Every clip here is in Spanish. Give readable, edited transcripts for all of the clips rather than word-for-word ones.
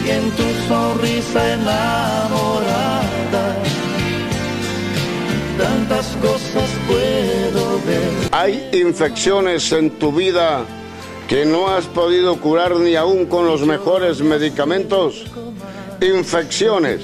y en tu sonrisa enamorada tantas cosas puedo ver. Hay infecciones en tu vida que no has podido curar ni aún con los mejores medicamentos. Infecciones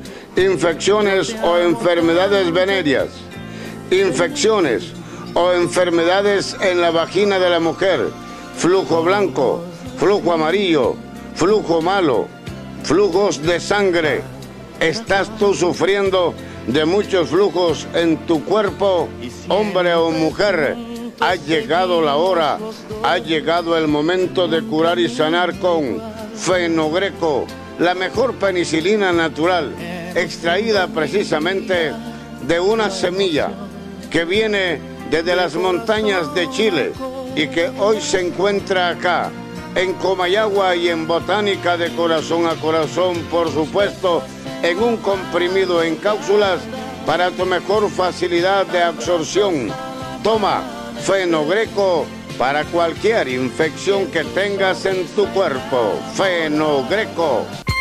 o enfermedades venéreas, infecciones o enfermedades en la vagina de la mujer, flujo blanco, flujo amarillo, flujo malo, flujos de sangre. ¿Estás tú sufriendo de muchos flujos en tu cuerpo, hombre o mujer? Ha llegado la hora, ha llegado el momento de curar y sanar con Fenogreco, la mejor penicilina natural, extraída precisamente de una semilla que viene desde las montañas de Chile y que hoy se encuentra acá, en Comayagua y en Botánica de Corazón a Corazón, por supuesto, en un comprimido en cápsulas para tu mejor facilidad de absorción. Toma Fenogreco para cualquier infección que tengas en tu cuerpo. Fenogreco.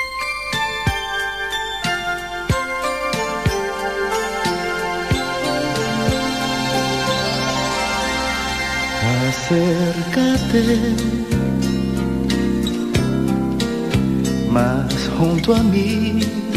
Acércate más junto a mí,